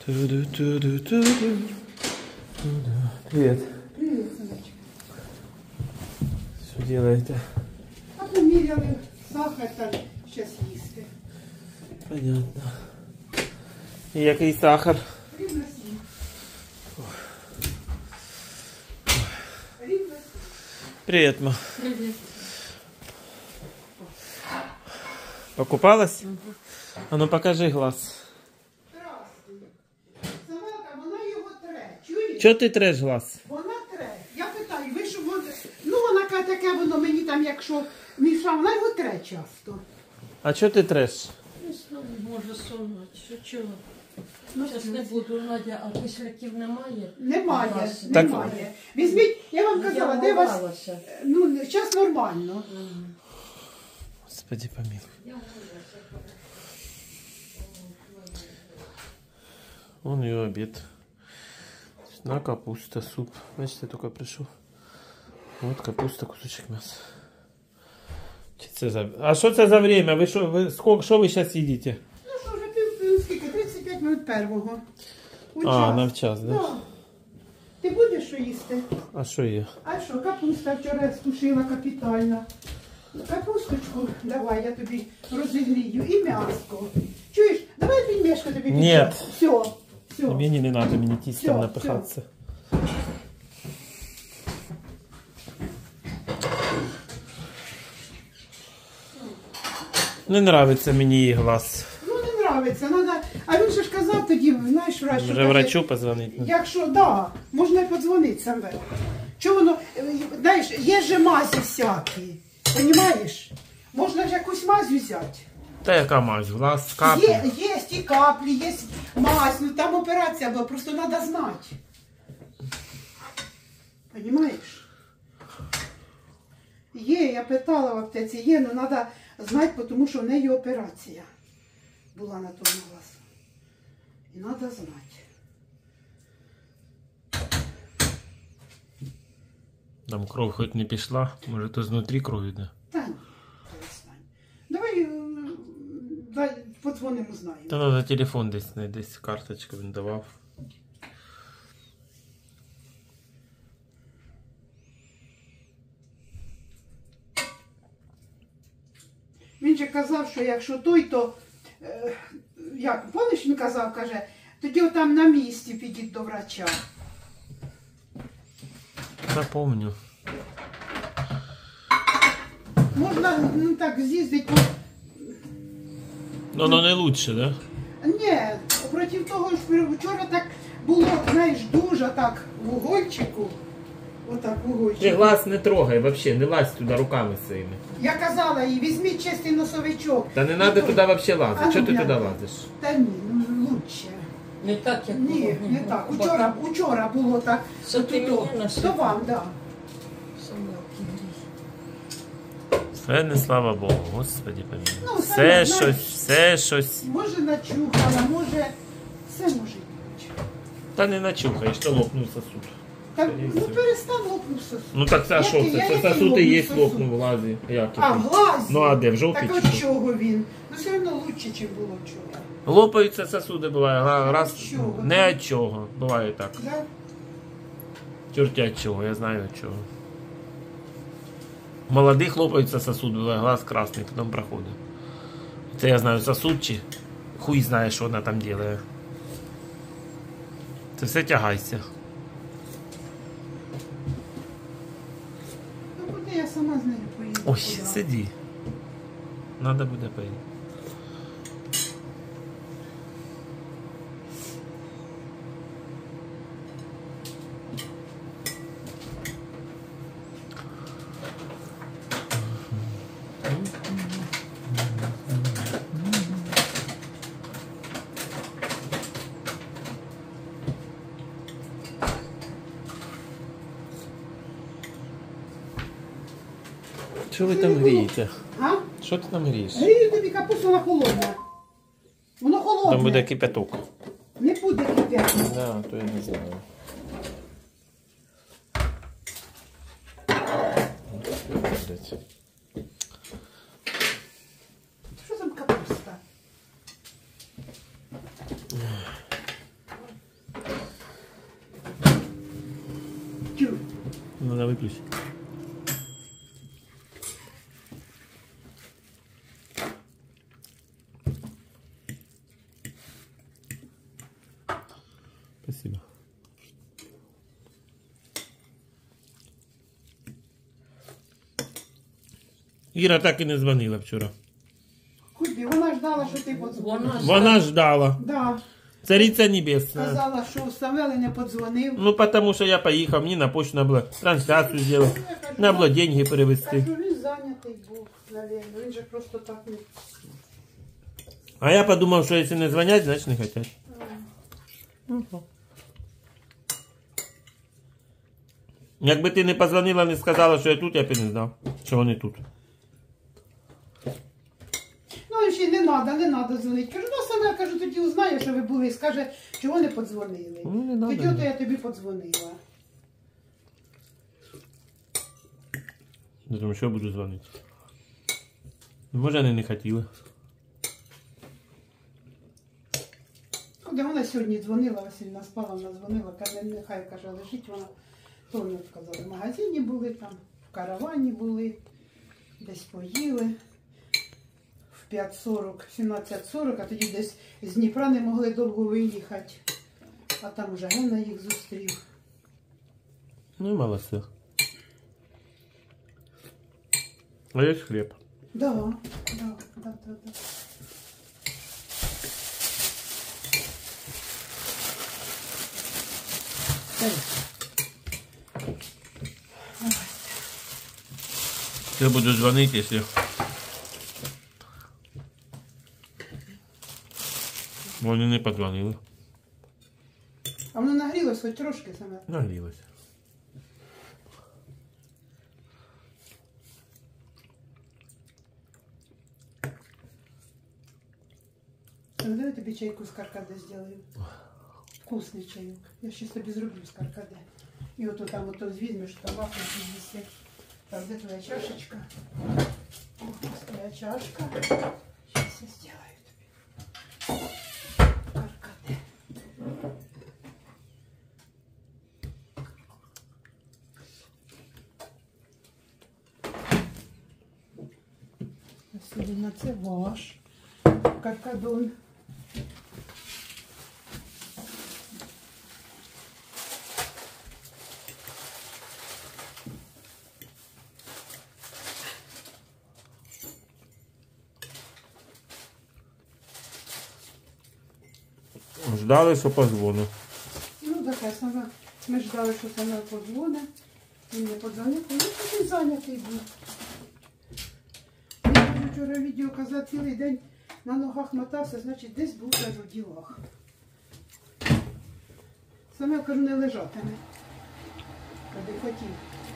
Привет. Привет, сыночек. Что делаете? А поміряли сахар там сейчас їсти. Понятно. І який сахар? Рівно 7. Рівно 7. Привет, ма. Привет. Покупалась? А ну покажи глаз. Здравствуй. Самалка, вона його тре. Чуєш? Чого ти треш глаз? Вона тре. Я питаю, ви що вона... Ну, вона каже, таке воно мені там, якщо міша, вона його тре часто. А чого ти треш? Може сонувати, що чого? Зараз не буду, Надя, а кисляків немає? Немає, Так- немає. Візьміть, я вам казала, де вас... вмивалася. Ну, зараз нормально. Господи, помилуй. Вон ее обед. На капуста, суп. Значит, я только пришел. Вот капуста, кусочек мяса. Чи це за... А що це за время? Ви що ви зараз їдите? Ну що, вже скільки? 35 минут первого. У А, час. на час, да? Да. Ти будеш що їсти? А що є? А що, капуста вчора стушила капітально. Капусточку давай, я тобі розігрію. І м'яско. Чуєш, давай пельмешку тобі підчу. Нет. Все, все. Мені не надо, мені тістом Всё, напихатися. Не нравиться мені її глаз. Ну, не нравиться. Надо... А він же ж казав тоді, знаєш, врач, що Може каже, врачу позвонити? якщо, да, можна і подзвонити саме. Чого воно, знаєш, є же мазі всякі, розумієш? Можна ж якусь мазь взяти. Та яка мазь? Глаз, капля. Є і каплі, є мазь, ну там операція була, просто треба знати. Розумієш? Є, я питала в аптеці, є, але треба знати, тому що в неї операція була на тому глазу. І треба знати. Там кров хоч не пішла, може то знутрі кров йде. Та ні, перестань. Давай, дай, подзвонимо, знаємо. Та треба телефон десь карточку він давав. Він же казав, що якщо той, то, як, помниш, він казав, каже, тоді отам на місці підіть до врача. Напомню. Можна, ну так, з'їздити. Ну, воно не лучше, да? Ні, проти того, що вчора так було, знаєш, дуже так в угольчику. Отак в Ти угольчику. глаз не трогай вообще, не лазь туди руками своїми. Я казала їй, візьміть чистий носовичок. Та не треба то- туди вообще А лазити. ну, Чого ти глянь. туди лазиш? Та ні, ну лучше. Не так, як Ні, було. не так. Бо Учора було так. Це ти То- мені насипав? То вам, так. Самалки грій. Все не слава Богу, Господи помилуй. Ну, Все саме, щось, знаєш. все щось. Може начухала, може, все може бути. Та не начухаєш, то лопнув сосуд. Так, Скоріше ну всього. перестань лопнувся. Ну так це що Який- це? Це який сосуд і є лопнув сосуд? лопнув в глазі. Як А, в який? глазі? Ну а де, в жовтій Так чи от що? чого він? Ну все одно лучше, ніж було вчора. Лопаються сосуди буває, раз, Від чого? не від чого, буває так. Да? Чортять чого, я знаю від чого. У молодих лопаються сосуди, буває, глаз красний, потім проходить. Це я знаю сосуд чи хуй знає, що вона там робить. Це все тягайся. Ну куди я сама з нею поїду? Ой, Куди? сиди. Надо буде поїти. Що ви там грієте? А? Що ти там грієш? Грію тобі капусту, вона холодна. Воно холодне. Там буде кипяток. Не буде кипяти. Да, то я не знаю. Що там капуста? треба виключити. Спасибо. Іра так і не дзвонила вчора. Куди? Вона ждала, що ти подзвониш. Вона ждала. Да. Цариця небесна. Сказала, що Самвел не подзвонив. Ну, потому що я поїхав, мені на почту треба було трансляцію зробити, треба було деньги перевести. Кажу, він зайнятий був, навіть. Він же просто так не... А я подумав, що якщо не дзвонять, значить не хочуть. Якби ти не позвонила, не сказала, що я тут, я б і не знав, що вони тут. Ну, ще не треба дзвонити. Кажу, ну, Самвел, кажу, тоді узнає, що ви були, і скаже, чого не подзвонили. Ну, не надо. Тоді ото я тобі подзвонила. Я думаю, що я буду дзвонити. Може, вони не хотіли. Куди вона сьогодні дзвонила, Васильівна спала, вона дзвонила, каже, нехай, каже, лежить, вона то не сказала. В магазині були там, в каравані були, десь поїли. В 5:40, 17:40, а тоді десь з Дніпра не могли довго виїхати. А там уже Гена їх зустрів. Ну і молодці. А є хліб. Да. Я буду дзвонити, якщо... Вони не подзвонили. А воно нагрілося хоч трошки саме. Нагрілося. Ну, давай тобі чайку з каркаде зроблю. Вкусний чайок. Я ще собі зроблю з каркаде. І ото там ото візьмеш, там вафлю з'їсти. Так, де твоя чашечка? О, ось твоя чашка. Зараз я зроблю тобі. Каркаде. Василіна, це ваш каркадон. Ждали, що позвоню. Ну, така сама. Ми ждали, що саме подзвонить. Він не подзвонив, тому що він зайнятий був. Він вчора відео казав, цілий день на ногах мотався, значить десь був кажу, в ділах. Саме, кажу, не лежатиме. Коли хотів.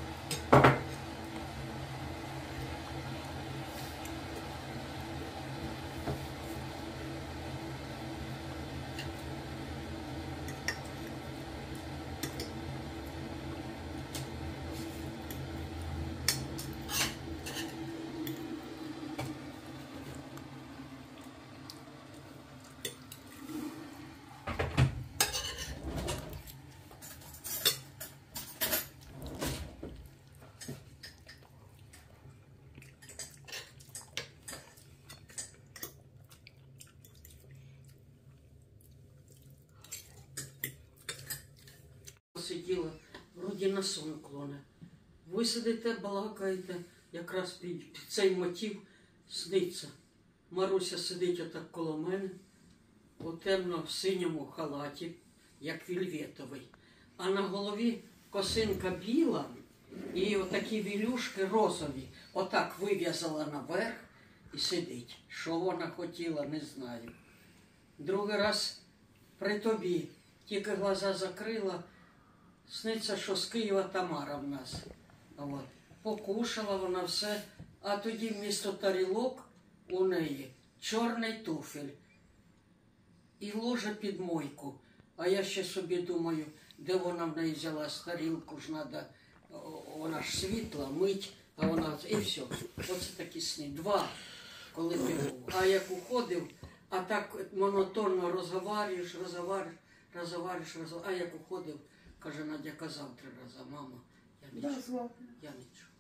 Сиділа, вроді на сон клоне. Ви сидите, балакаєте, якраз під цей мотив сниться. Маруся сидить отак коло мене, у темно-синьому халаті, як вільветовий. А на голові косинка біла і отакі вілюшки розові. Отак вив'язала наверх і сидить. Що вона хотіла, не знаю. Другий раз при тобі тільки глаза закрила, сниться, що з Києва Тамара в нас. От. Покушала вона все, а тоді вмісто тарілок у неї чорний туфель і ложа під мойку. А я ще собі думаю, де вона в неї взяла з тарілку, ж треба, вона ж світла, мить, а вона, і все. Оце такі сни. Два, коли ти був. А як уходив, а так монотонно розговорюєш, а як уходив, каже, Надя казав 3 рази, мама, Я не Да, чую. звав. Я не чую.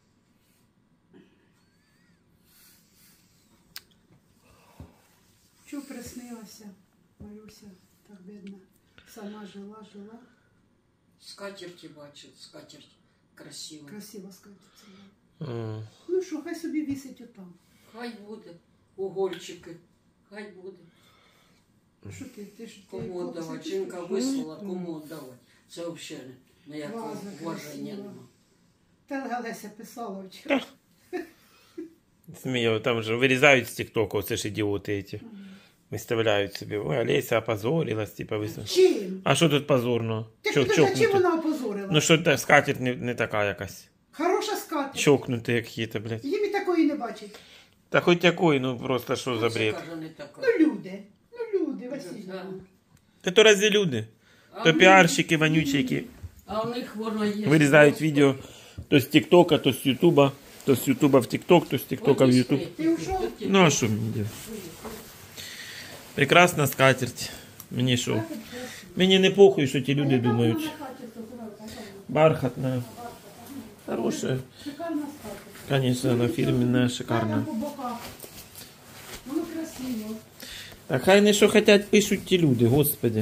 Чого приснилася, Маруся, так бідна. Сама жила. Скатерті бачу, скатерть красива. Красиво скатиться. М. Ну що, хай собі вісить отам. Хай буде. Угольчики. Хай буде. Що ти ж Кому віддавати? Жінка вислала, кому віддавати. Це взагалі ніякого Ваза вважання красива. нема. Та Леся писала вчора. Смею, там же вырезают с ТикТока, вот эти идиоты эти. Выставляют себе. Ой, Олеся опозорилась, типа выставила. Чим? А що тут позорно? Ти Чо- ж чим чокнути? вона опозорила? Ну що та скатерть не така якась. Хороша скатерть. Чокнути які-то, блядь. Їм і такої не бачить. Та хоч якої, ну просто що за Це, бред. каже, не така. Ну люди, Василь. Да. Та то разве люди? А То в них- піарщики вонючі, які А у них воно є. вирізають відео то з ТикТока, то з Ютуба, то з Ютуба в ТикТок, то з ТикТока в Ютуб. Ти ушов? Ну а що мені делать? Прекрасна скатерть. Мені що? Мені не похуй, що ті люди думають. Бархатна. Хорошая. Шикарна скатерть. Конечно, она фирменная, Там шикарная. по боках. Воно красиво. Так хай не що хотять пишуть ті люди, господи.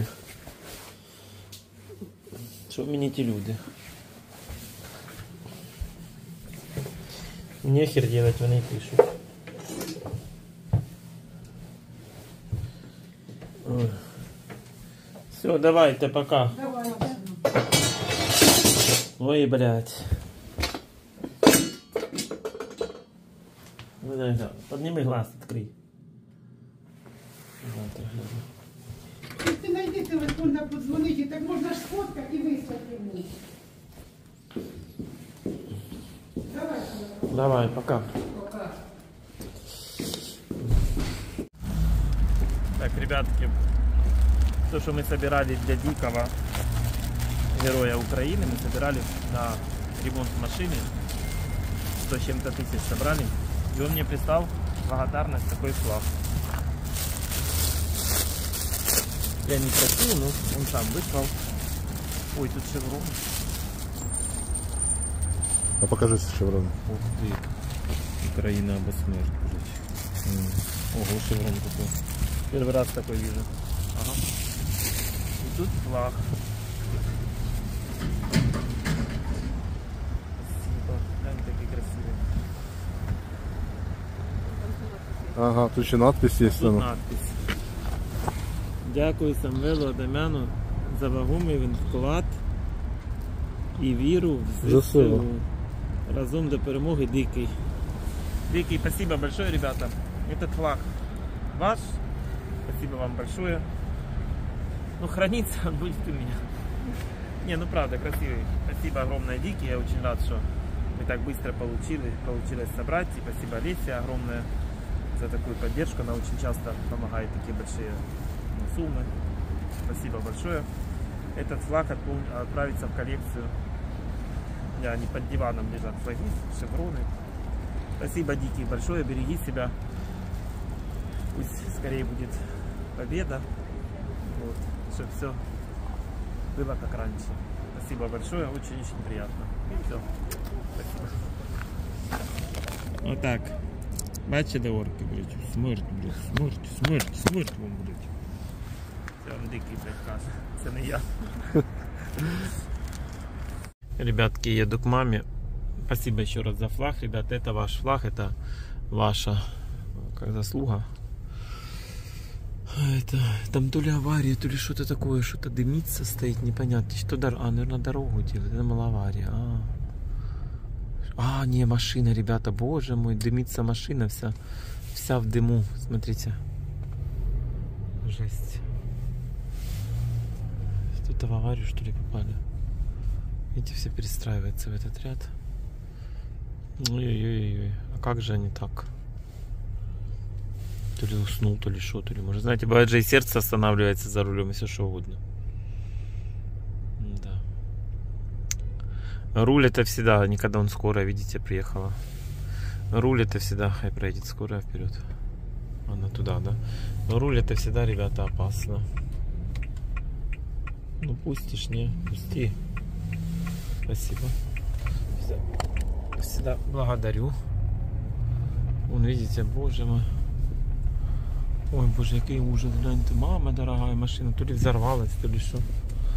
Що мені ті люди? Нехер делать, вони пишуть. Все, давайте, пока. Давайте. Ой, блядь. Ну, дай, да. Подними глаз, открой. Завтра гляну. Ти знайди телефон, на подзвонити, так можна ж сфоткати і вислати йому. Давай, Соломон. Давай, пока. Пока. Так, ребятки, то, что мы собирали для Дикого, героя Украины, мы собирали на ремонт машины. 100 с чем-то тысяч собрали. И он мне прислал благодарность, такой флаг. Я не просил, но он сам выслал. Ой, тут шеврон. А покажи шеврон. Ух ты. Украина обосмерть, короче. Ого, шеврон такой. Первый раз такой вижу. Ага. И тут флаг. Спасибо. Глянь, такие красивые. Ага, тут ще надпись є. Тут надпись. Дякую Самвелу Адамяну за вагомий вклад і віру в За ЗСУ. силу. Разом до перемоги, Дикий. Дикий, спасибо большое, ребята. Этот флаг ваш. Спасибо вам большое. Ну, хранится он будет у меня. Не, ну правда, красивый. Спасибо огромное, Дикий. Я очень рад, что мы так быстро получилось собрать. И спасибо Олесе огромное за такую поддержку. Она очень часто помогает такие большие суммы. Спасибо большое. Этот флаг отправится в коллекцию. Они под диваном лежат флаги, шевроны. Спасибо, Дикий, большое. Береги себя. Пусть скорее будет победа. Вот, чтобы все было как раньше. Спасибо большое, очень-очень приятно. И все. Спасибо. Вот так. Бачите, орки, блядь, смерть, блядь, смерть вам, блядь. Це вам Дикий, блядь, каже. Це не я. Ребятки, еду к маме. Спасибо еще раз за флаг, ребят. Это ваш флаг, это ваша как заслуга. Это, там то ли авария, то ли что-то такое, что-то дымится стоит, непонятно. Что, наверное, дорогу делает, это малоавария. Не, машина, ребята, боже мой, дымится машина вся в дыму, смотрите. Жесть. Что-то в аварию, что ли, попали. Видите, все перестраиваются в этот ряд. Ой-ой-ой, а как же они так? То ли уснул, то ли что, то ли может. Знаете, бывает же и сердце останавливается за рулем, и все что угодно. Да. Руль это всегда, не когда он скорая, видите, приехала. Руль это всегда, хай проедет скорая вперед. Она туда, да? Но руль это всегда, ребята, опасно. Ну пустишь, не, пусти. Спасибо. всегда благодарю. Вон, видите, боже мой. Ой, боже, який ужас, гляньте. Мама дорогая, машина то ли взорвалась, то ли що.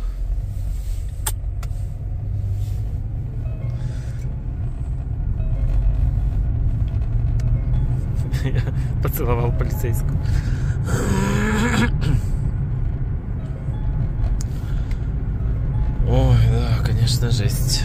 Я поцеловал полицейскую. Ой, да, конечно, жесть.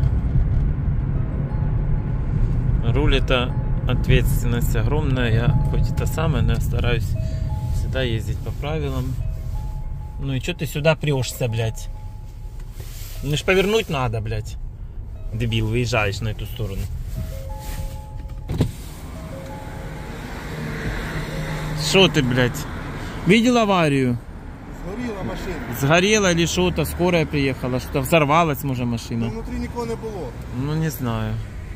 Руль — это ответственность огромная. Я хоть это самое, но я стараюсь всегда ездить по правилам. Ну и что ты сюда прешься, блядь? Ну ж повернуть надо, блядь. Дебил, выезжаешь на эту сторону. Что ты, блядь? Видел аварию? Згоріла машина. Сгорела или что-то, скорая приехала, что-то взорвалась, может, машина. Ну, внутрі нікого не було. Ну, не знаю.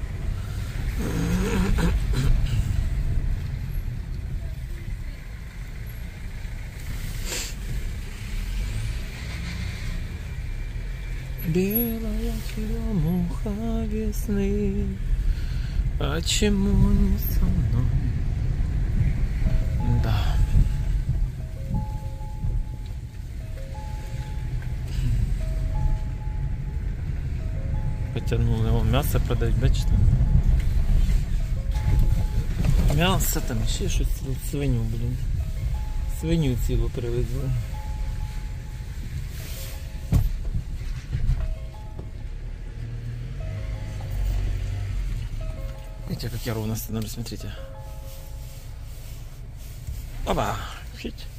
Белая черемуха весны, почему не со мной? Да. Потянул его мясо продать, бачите? Мясо там, ще щось, свиню, блін. Свиню цілу привезли. Видите, как я ровно становлюсь, смотрите. Опа! Чуть.